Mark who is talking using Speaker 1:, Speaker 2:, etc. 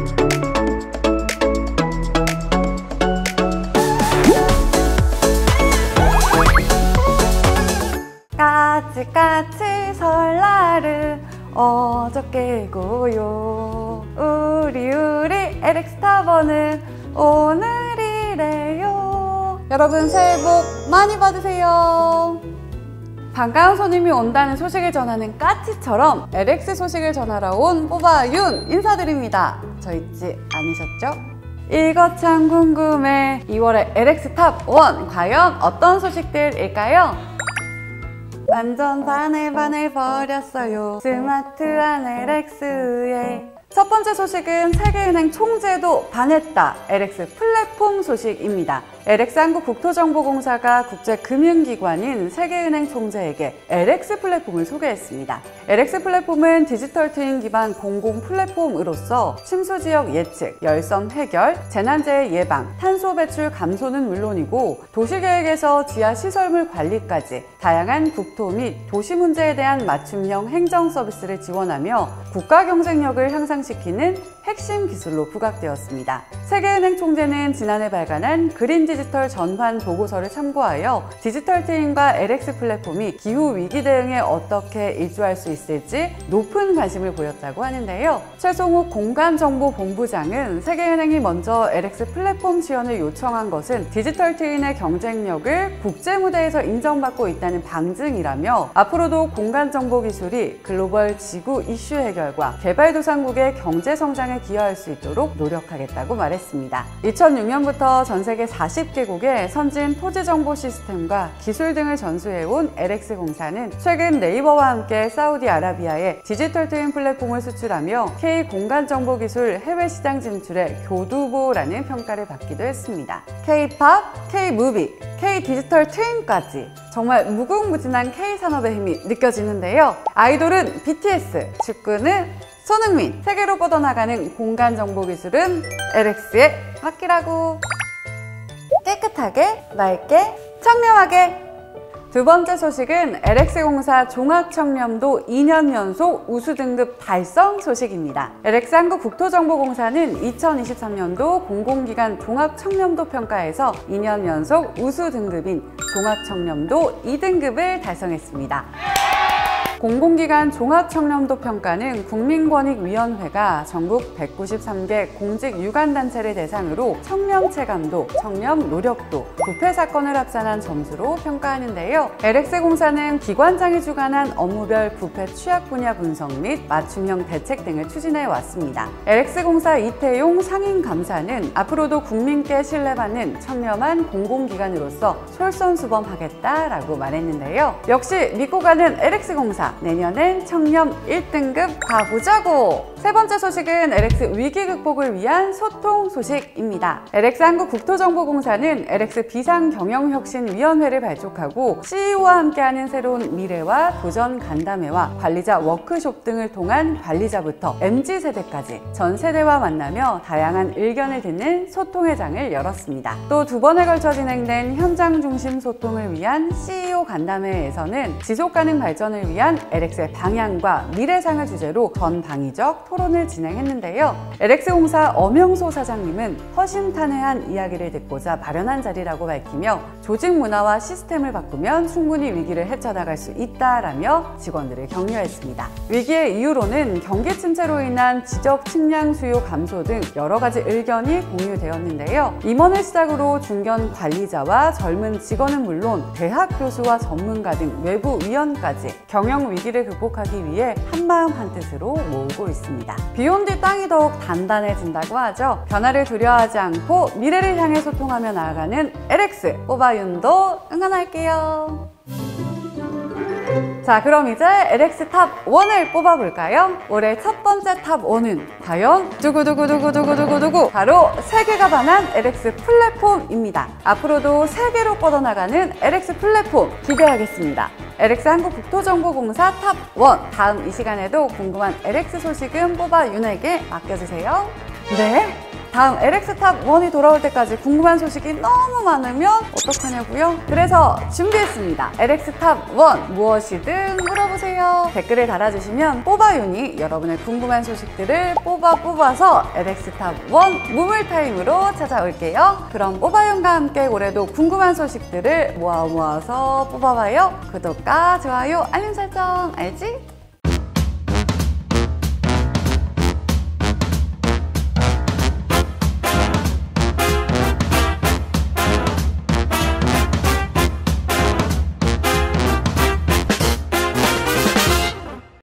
Speaker 1: 까치까치 설날은 어저께고요. 우리 LX 타버는 오늘이래요. 여러분 새해 복 많이 받으세요. 반가운 손님이 온다는 소식을 전하는 까치처럼 LX 소식을 전하러 온 뽀바윤 인사드립니다. 저 잊지 않으셨죠? 이거 참 궁금해. 2월의 LX 탑 1 과연 어떤 소식들일까요? 완전 반을 버렸어요. 스마트한 LX에. 첫 번째 소식은 세계은행 총재도 반했다. LX 플랫폼 소식입니다. LX 한국국토정보공사가 국제금융기관인 세계은행 총재에게 LX 플랫폼을 소개했습니다. LX 플랫폼은 디지털 트윈 기반 공공 플랫폼으로서 침수지역 예측, 열섬 해결, 재난재해 예방, 탄소 배출 감소는 물론이고 도시계획에서 지하시설물 관리까지 다양한 국토 및 도시 문제에 대한 맞춤형 행정 서비스를 지원하며 국가 경쟁력을 향상시키는 핵심 기술로 부각되었습니다. 세계은행 총재는 지난해 발간한 그린 디지털 전환 보고서를 참고하여 디지털 트윈과 LX 플랫폼이 기후 위기 대응에 어떻게 일조할 수 있을지 높은 관심을 보였다고 하는데요. 최송욱 공간정보본부장은 세계은행이 먼저 LX 플랫폼 지원을 요청한 것은 디지털 트윈의 경쟁력을 국제 무대에서 인정받고 있다는 방증이라며 앞으로도 공간정보 기술이 글로벌 지구 이슈 해결과 개발도상국의 경제 성장에 기여할 수 있도록 노력하겠다고 말했습니다. 2006년부터 전 세계 40개국의 선진 토지정보 시스템과 기술 등을 전수해온 LX공사는 최근 네이버와 함께 사우디아라비아에 디지털 트윈 플랫폼을 수출하며 K공간정보기술 해외 시장 진출의 교두보라는 평가를 받기도 했습니다. K-팝, K-무비, K-디지털 트윈까지 정말 무궁무진한 K-산업의 힘이 느껴지는데요. 아이돌은 BTS, 축구는 손흥민, 세계로 뻗어나가는 공간정보기술은 LX에 맡기라고. 깨끗하게, 맑게, 청렴하게. 두 번째 소식은 LX공사 종합청렴도 2년 연속 우수 등급 달성 소식입니다. LX 한국국토정보공사는 2023년도 공공기관 종합청렴도 평가에서 2년 연속 우수 등급인 종합청렴도 2등급을 달성했습니다. 공공기관 종합청렴도 평가는 국민권익위원회가 전국 193개 공직 유관단체를 대상으로 청렴 체감도, 청렴 노력도, 부패 사건을 합산한 점수로 평가하는데요. LX공사는 기관장이 주관한 업무별 부패 취약 분야 분석 및 맞춤형 대책 등을 추진해 왔습니다. LX공사 이태용 상임감사는 앞으로도 국민께 신뢰받는 청렴한 공공기관으로서 솔선수범하겠다라고 말했는데요. 역시 믿고 가는 LX공사. 내년엔 청렴 1등급 가보자고! 세 번째 소식은 LX 위기 극복을 위한 소통 소식입니다. LX 한국국토정보공사는 LX 비상경영혁신위원회를 발족하고 CEO와 함께하는 새로운 미래와 도전 간담회와 관리자 워크숍 등을 통한 관리자부터 MZ세대까지 전 세대와 만나며 다양한 의견을 듣는 소통의 장을 열었습니다. 또 두 번에 걸쳐 진행된 현장 중심 소통을 위한 CEO 간담회에서는 지속가능 발전을 위한 LX의 방향과 미래상을 주제로 전방위적 토론을 진행했는데요. LX공사 엄영소 사장님은 허심탄회한 이야기를 듣고자 마련한 자리라고 밝히며 조직 문화와 시스템을 바꾸면 충분히 위기를 헤쳐나갈 수 있다라며 직원들을 격려했습니다. 위기의 이유로는 경기 침체로 인한 지적 측량 수요 감소 등 여러 가지 의견이 공유되었는데요. 임원을 시작으로 중견 관리자와 젊은 직원은 물론 대학 교수와 전문가 등 외부 위원까지 경영 위기를 극복하기 위해 한마음 한뜻으로 모으고 있습니다. 비온 뒤 땅이 더욱 단단해진다고 하죠. 변화를 두려워하지 않고 미래를 향해 소통하며 나아가는 LX 뽀바윤도 응원할게요. 자, 그럼 이제 LX 탑 1을 뽑아볼까요? 올해 첫 번째 탑 1은 과연 두구두구두구두구두구두구 바로 세계가 반한 LX 플랫폼입니다. 앞으로도 세계로 뻗어나가는 LX 플랫폼 기대하겠습니다. LX 한국국토정보공사 탑 1 다음 이 시간에도 궁금한 LX 소식은 뽀바윤에게 맡겨주세요. 네, 다음 LX탑 1이 돌아올 때까지 궁금한 소식이 너무 많으면 어떡하냐고요? 그래서 준비했습니다. LX탑 1 무엇이든 물어보세요. 댓글을 달아주시면 뽑아윤이 여러분의 궁금한 소식들을 뽑아서 LX탑 1 무물타임으로 찾아올게요. 그럼 뽑아윤과 함께 올해도 궁금한 소식들을 모아서 뽑아봐요. 구독과 좋아요, 알림 설정 알지?